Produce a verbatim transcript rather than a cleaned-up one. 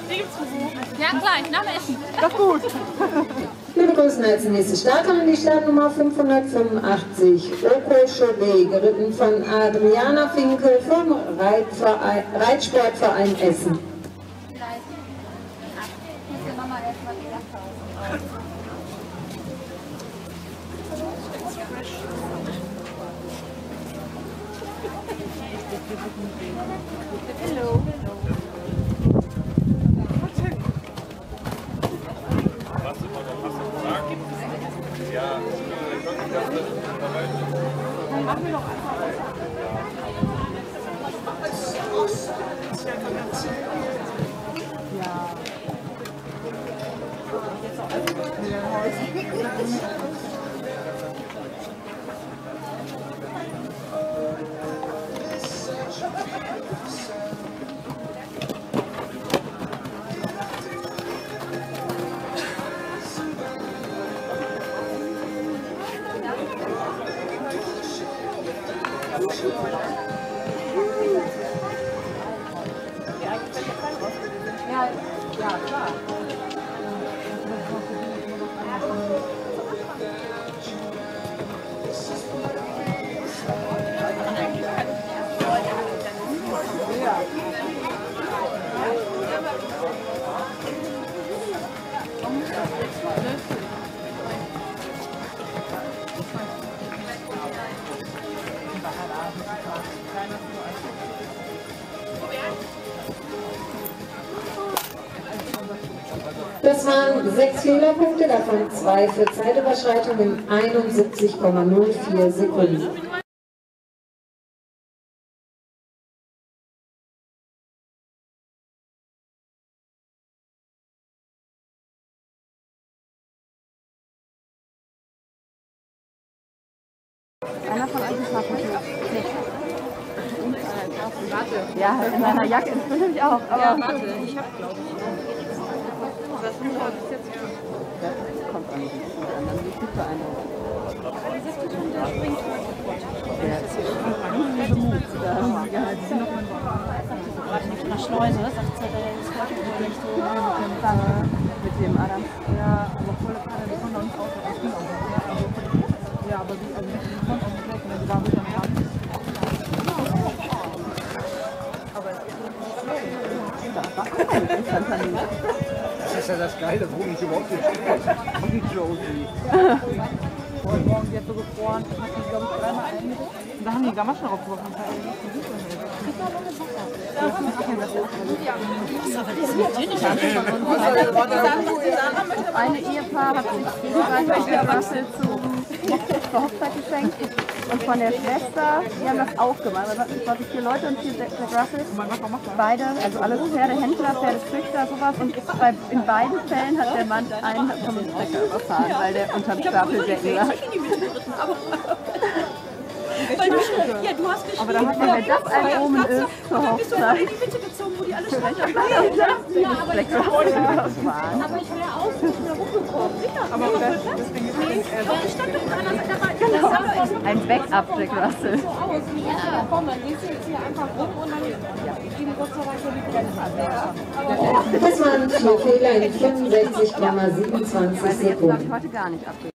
Die gibt's für Ja, gleich, nach dem Essen. Das ist gut. Wir begrüßen als nächste Starterin die Startnummer fünfhundertfünfundachtzig, Oko Chauvet, geritten von Adriana Finke vom Reitverein, Reitsportverein Essen. Hello. Ja, Machen wir noch einfach. Ja. Jetzt auch alles mit den Häusern. Ja, ja, klar. Das waren sechs Fehlerpunkte, davon zwei für Zeitüberschreitung in einundsiebzig Komma null vier Sekunden. Einer von euch ist mal Foto. Warte. Ja, in meiner Jacke. Das bin ich auch. Aber ja, warte. Ich hab, glaube ich. Das ist jetzt das kommt an. Dann ist die Beeindruckung. Der ist hier irgendwie Mut. Ja, die sind noch mal in der Schleuse. Sagt sie, der ist heute nicht so mit dem Adam. Ja, aber volle Kanne, die kommen uns aus. Ja, aber die, also die kommt auch nicht weg, wenn die da wieder haben. Aber es ist nicht das ist ja das Geile, wo ich überhaupt nicht irgendwie. Heute Morgen, die hat so gefroren, hat die, glaube ich, dreimal eingesetzt. Und da haben die Gamaschen draufgeworfen. Eine Ehepaar hat sich gegenseitig der Russell zur Hochzeit geschenkt. Und von der Schwester, die haben das aufgemacht. Das waren vier Leute und vier Jack Russells. Beide, also alles Pferdehändler, Pferdezüchter, sowas. Und bei, in beiden Fällen hat der Mann einen vom Stecker überfahren, weil der unterm Stapel Jacken lag. Weil du, ja, du hast geschrieben. Aber da hat man, wenn das ein Omen ist zur Hochzeit. Die Bitte gezogen, wo die alle schlechter Ja, aber ich Aber ich wäre auch nicht mehr rumgekommen. Sicher. Aber deswegen ist nee, ich stand doch an einer Seite, da war genau. Ein Backup Jack Russell. So aus. Ja, komm, dann gehst du jetzt hier einfach rum und dann gehen Gott sei Dank die Grenzen ab. Das waren vier Fehler in fünfundsechzig Komma siebenundzwanzig Jetzt darf ich Sekunden. heute gar nicht abgeben.